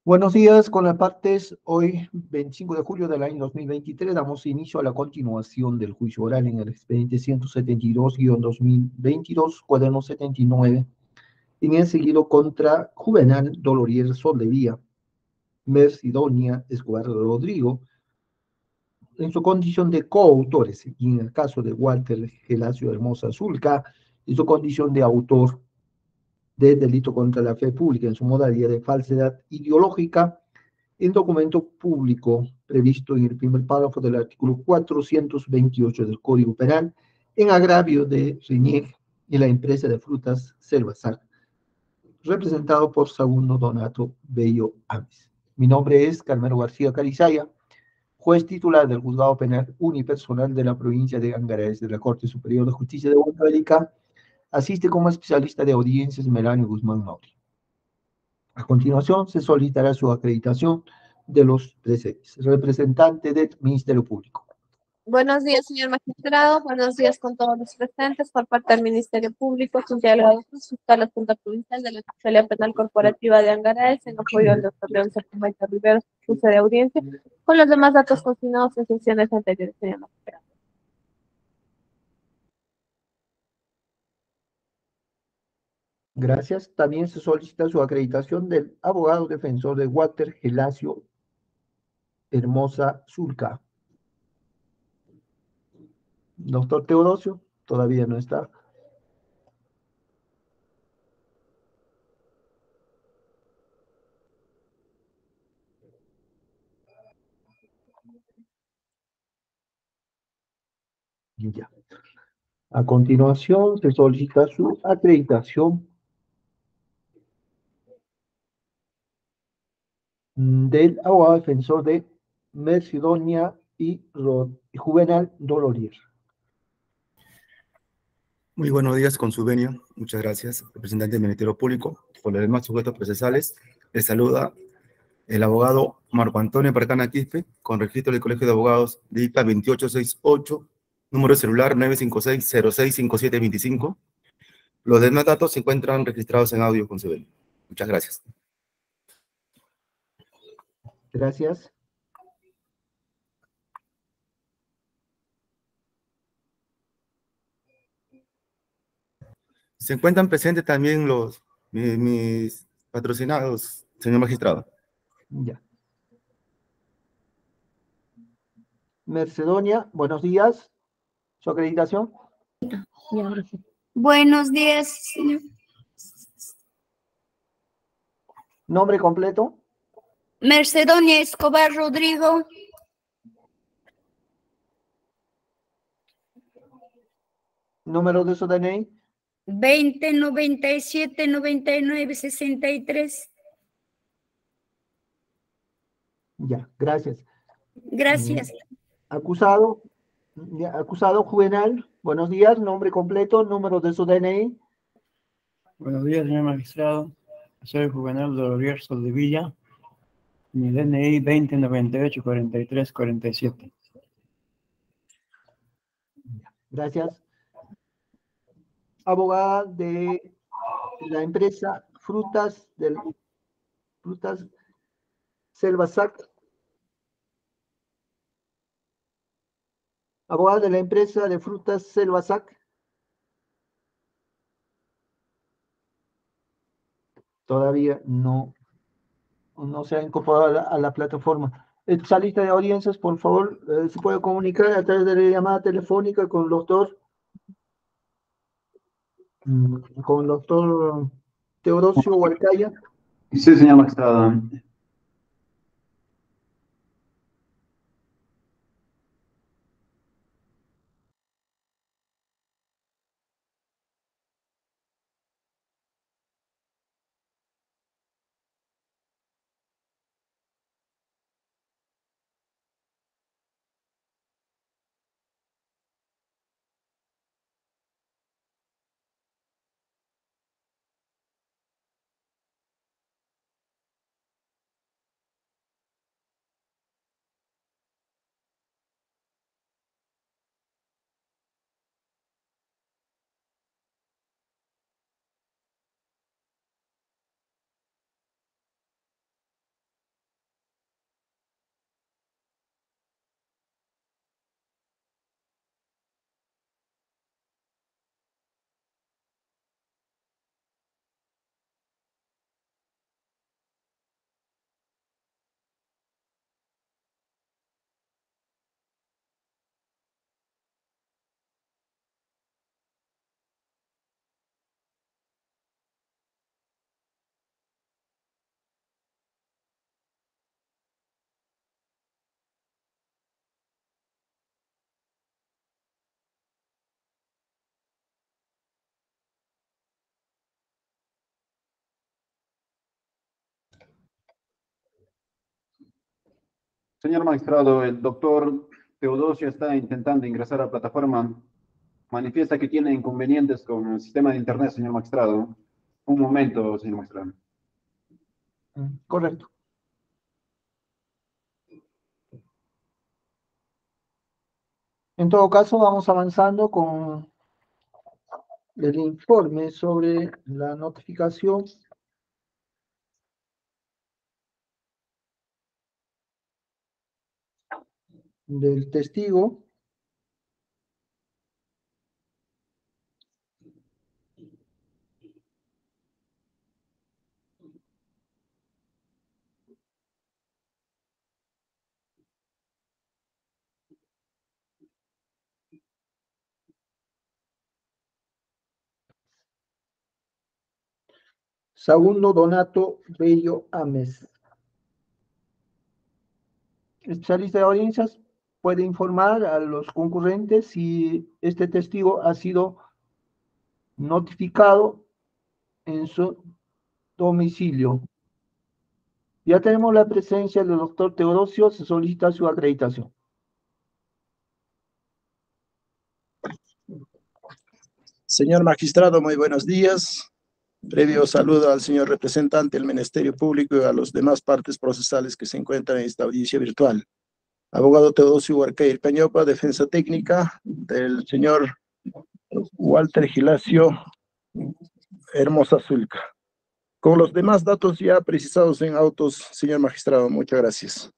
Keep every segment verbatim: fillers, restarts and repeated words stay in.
Buenos días, con las partes. Hoy, veinticinco de julio del año dos mil veintitrés, damos inicio a la continuación del juicio oral en el expediente ciento setenta y dos dos mil veintidós, cuaderno setenta y nueve, en el seguido contra Juvenal Dolorier Soldevía, Mercidonia Escobar Rodrigo, en su condición de coautores, y en el caso de Walter Gelacio Hermosa Zulca, en su condición de autor de delito contra la fe pública en su modalidad de falsedad ideológica en documento público previsto en el primer párrafo del artículo cuatrocientos veintiocho del Código Penal en agravio de Reñeg y la empresa de frutas Selvasac, representado por Segundo Donato Bello Ames. Mi nombre es Carmelo García Carizaya, juez titular del Juzgado Penal Unipersonal de la provincia de Angaraes de la Corte Superior de Justicia de Huancavelica. Asiste como especialista de audiencias Melanio Guzmán Mauri. A continuación, se solicitará su acreditación de los presentes. Representante del Ministerio Público. Buenos días, señor magistrado. Buenos días con todos los presentes. Por parte del Ministerio Público, subdelegado fiscal la Junta Provincial de la Fiscalía Penal Corporativa de Angaraes, en apoyo al doctor León Sepúlveda Rivero, juez de audiencia, con los demás datos consignados en sesiones anteriores, señor magistrado. Gracias. También se solicita su acreditación del abogado defensor de Walter Gelacio Hermosa Zulca. Doctor Teodosio, todavía no está. Ya. A continuación, se solicita su acreditación del abogado defensor de Mercidonia y Juvenal Dolorier. Muy buenos días, con su venia. Muchas gracias, representante del Ministerio Público. Por los demás sujetos procesales, les saluda el abogado Marco Antonio Parcana Quispe, con registro del Colegio de Abogados de I C A veintiocho sesenta y ocho, número de celular nueve cinco seis cero seis cinco siete dos cinco. Los demás datos se encuentran registrados en audio con su venia. Muchas gracias. Gracias. Se encuentran presentes también los mis, mis patrocinados, señor magistrado. Ya. Mercedonia, buenos días. ¿Su acreditación? Buenos días, señor. ¿Nombre completo? Mercedonia Escobar Rodrigo. ¿Número de su D N I? veinte noventa y siete noventa y nueve sesenta y tres. Ya, gracias. Gracias. Acusado, ya, acusado Juvenal, buenos días, nombre completo, número de su D N I. Buenos días, señor magistrado. Soy Juvenal Dolorier Soldevilla. Mi D N I veinte noventa y ocho cuarenta y tres cuarenta y siete. Gracias. Abogada de la empresa Frutas del Frutas Selvasac. Abogada de la empresa de Frutas Selvasac. Todavía no, no se ha incorporado a la, a la plataforma. Esta lista de audiencias, por favor, eh, se puede comunicar a través de la llamada telefónica con el doctor, mm, con el doctor Teodosio Huarcaya. Sí, señor magistrado. Señor magistrado, el doctor Teodosio está intentando ingresar a la plataforma. Manifiesta que tiene inconvenientes con el sistema de internet, señor magistrado. Un momento, señor magistrado. Mm, Correcto. En todo caso, vamos avanzando con el informe sobre la notificación del testigo Segundo Donato Bello Ames. Especialista de audiencias puede informar a los concurrentes si este testigo ha sido notificado en su domicilio. Ya tenemos la presencia del doctor Teodosio, se solicita su acreditación. Señor magistrado, muy buenos días. Previo saludo al señor representante del Ministerio Público y a las demás partes procesales que se encuentran en esta audiencia virtual. Abogado Teodosio Huarcair Cañopa, defensa técnica del señor Walter Gilacio Hermosa Zulca. Con los demás datos ya precisados en autos, señor magistrado, muchas gracias.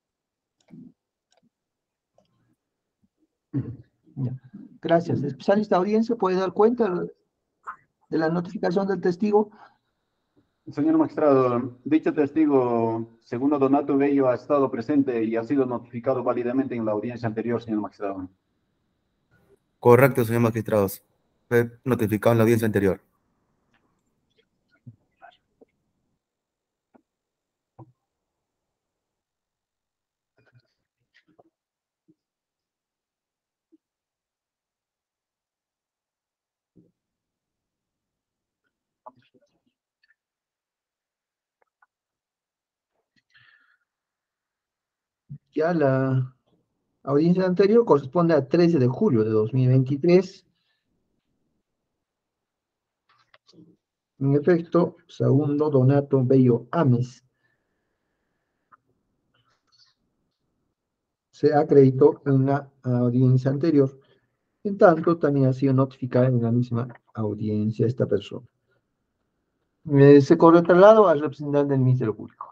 Gracias. Especialista de audiencia puede dar cuenta de la notificación del testigo. Señor magistrado, dicho testigo, segundo Donato Bello, ha estado presente y ha sido notificado válidamente en la audiencia anterior, señor magistrado. Correcto, señor magistrado. Fue notificado en la audiencia anterior. Ya la audiencia anterior corresponde a trece de julio de dos mil veintitrés. En efecto, segundo Donato Bello Ames se acreditó en la audiencia anterior. En tanto, también ha sido notificada en la misma audiencia esta persona. Eh, se corre traslado al representante del Ministerio Público.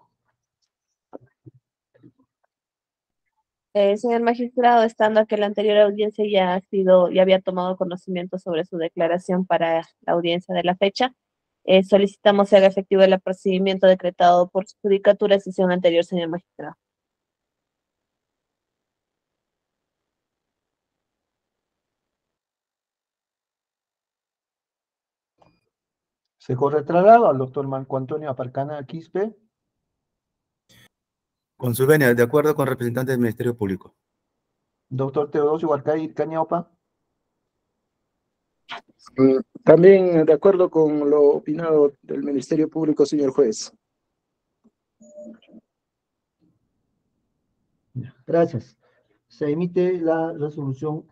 Eh, señor magistrado, estando a que la anterior audiencia ya ha sido, ya había tomado conocimiento sobre su declaración para la audiencia de la fecha, eh, solicitamos se haga efectivo el procedimiento decretado por su judicatura sesión anterior, señor magistrado. Se corre traslado al doctor Marco Antonio Aparcana Quispe. Con su venia, de acuerdo con representante del Ministerio Público. Doctor Teodosio Huarcair Cañopa. Mm, También de acuerdo con lo opinado del Ministerio Público, señor juez. Gracias. Se emite la resolución.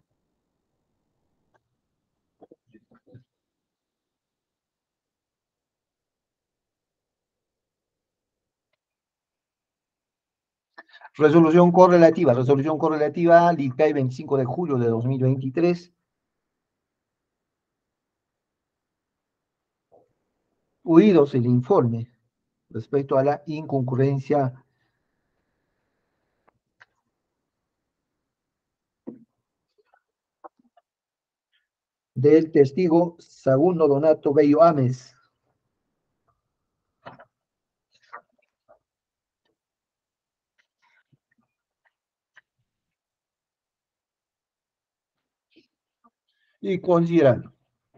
Resolución correlativa. Resolución correlativa LICAI veinticinco de julio de dos mil veintitrés. Oídos el informe respecto a la inconcurrencia del testigo segundo Donato Bello Ames. Y considerando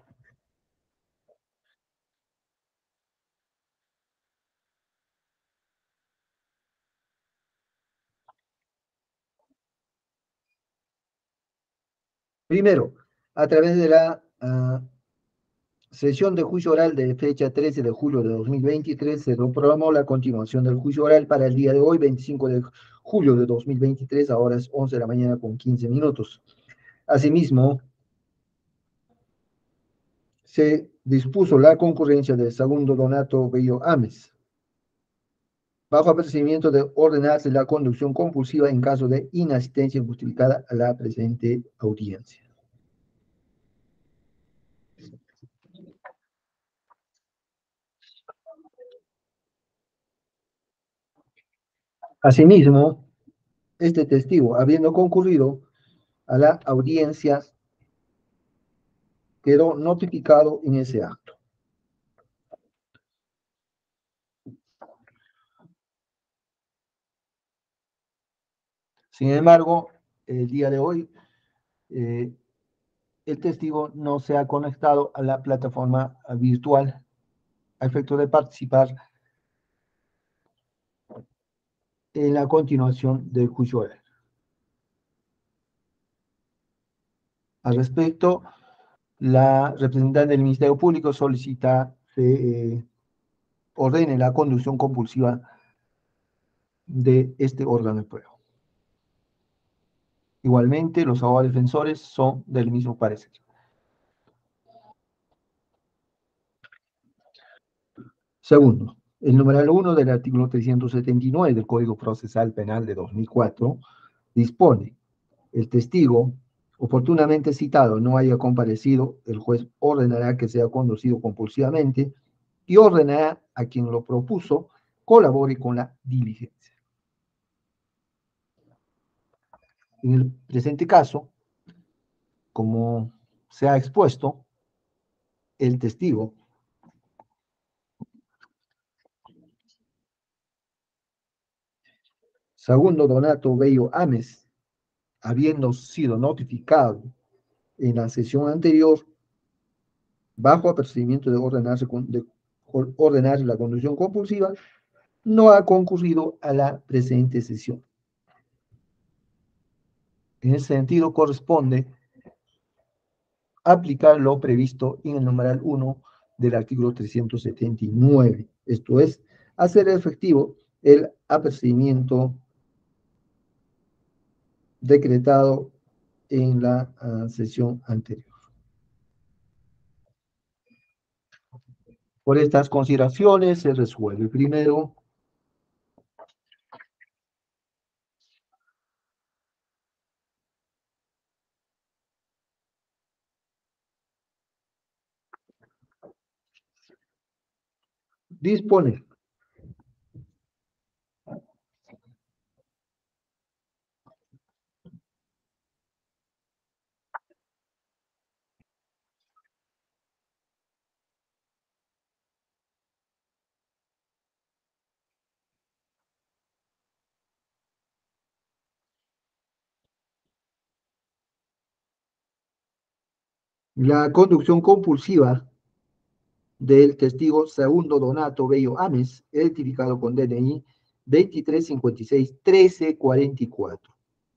primero, a través de la uh, sesión de juicio oral de fecha trece de julio de dos mil veintitrés, se programó la continuación del juicio oral para el día de hoy, veinticinco de julio de dos mil veintitrés, ahora es once de la mañana con quince minutos. Asimismo, se dispuso la concurrencia del segundo Donato Bello Ames, bajo apercibimiento de ordenarse la conducción compulsiva en caso de inasistencia injustificada a la presente audiencia. Asimismo, este testigo, habiendo concurrido a la audiencia, quedó notificado en ese acto. Sin embargo, el día de hoy, eh, el testigo no se ha conectado a la plataforma virtual a efecto de participar en la continuación del juicio oral. Al respecto, la representante del Ministerio Público solicita se eh, ordene la conducción compulsiva de este órgano de prueba. Igualmente, los abogados defensores son del mismo parecer. Segundo, el numeral uno del artículo trescientos setenta y nueve del Código Procesal Penal de dos mil cuatro dispone: el testigo oportunamente citado no haya comparecido, el juez ordenará que sea conducido compulsivamente y ordenará a quien lo propuso colabore con la diligencia. En el presente caso, como se ha expuesto, el testigo segundo Donato Bello Ames, habiendo sido notificado en la sesión anterior, bajo apercibimiento de ordenarse, de ordenarse la conducción compulsiva, no ha concurrido a la presente sesión. En ese sentido, corresponde aplicar lo previsto en el numeral uno del artículo trescientos setenta y nueve, esto es, hacer efectivo el apercibimiento decretado en la uh, sesión anterior. Por estas consideraciones se resuelve primero disponer la conducción compulsiva del testigo segundo Donato Bello Ames, identificado con D N I veintitrés cincuenta y seis trece cuarenta y cuatro.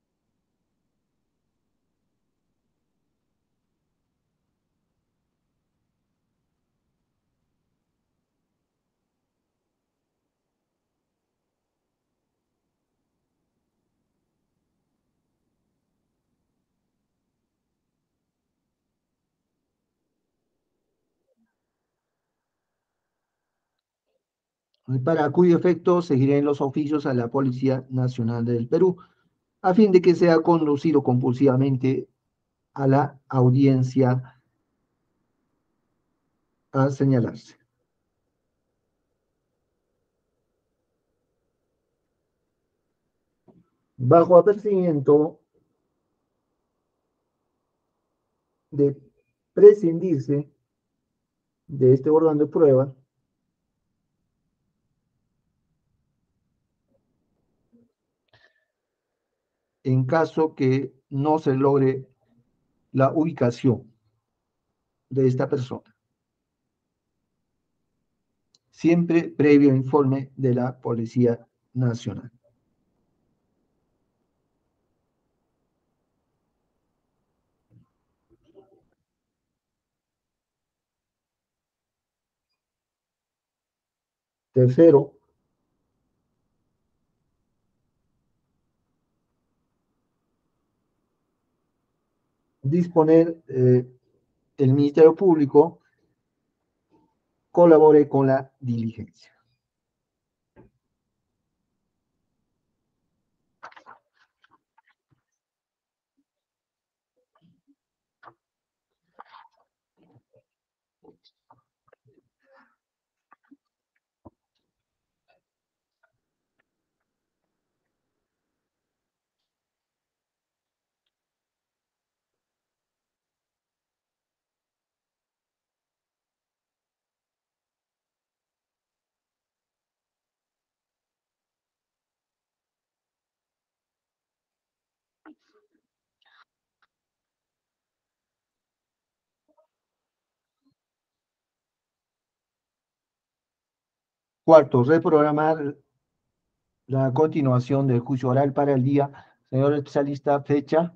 Para cuyo efecto seguiré en los oficios a la Policía Nacional del Perú, a fin de que sea conducido compulsivamente a la audiencia a señalarse. Bajo apercibimiento de prescindirse de este órgano de prueba, en caso que no se logre la ubicación de esta persona, siempre previo informe de la Policía Nacional. Tercero, disponer eh, el Ministerio Público colabore con la diligencia. Cuarto, reprogramar la continuación del juicio oral para el día. Señor especialista, fecha.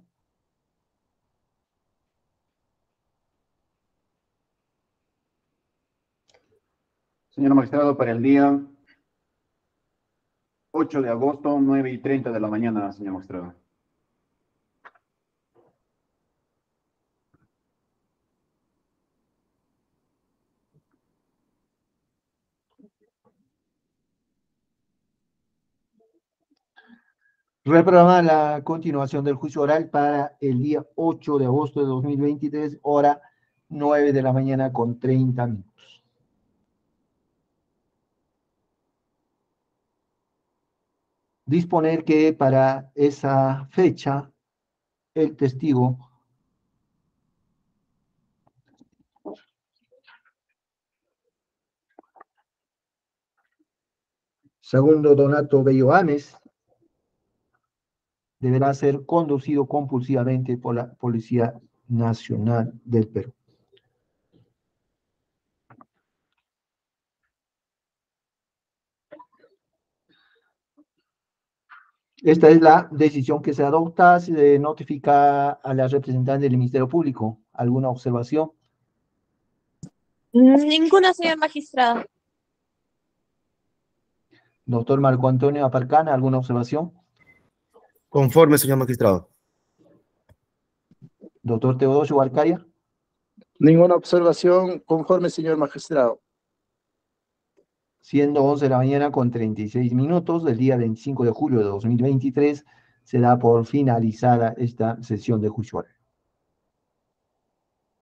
Señor magistrado, para el día ocho de agosto, nueve y treinta de la mañana, señor magistrado. Reprogramar la continuación del juicio oral para el día ocho de agosto de dos mil veintitrés, hora nueve de la mañana con treinta minutos. Disponer que para esa fecha el testigo segundo Donato Bello Ames deberá ser conducido compulsivamente por la Policía Nacional del Perú. Esta es la decisión que se adopta. Se notifica a la representante del Ministerio Público. ¿Alguna observación? Ninguna, señor magistrado. Doctor Marco Antonio Aparcana, ¿alguna observación? Conforme, señor magistrado. Doctor Teodosio Barcaya. Ninguna observación, conforme, señor magistrado. Siendo once de la mañana con treinta y seis minutos del día veinticinco de julio de dos mil veintitrés, se da por finalizada esta sesión de juicio oral.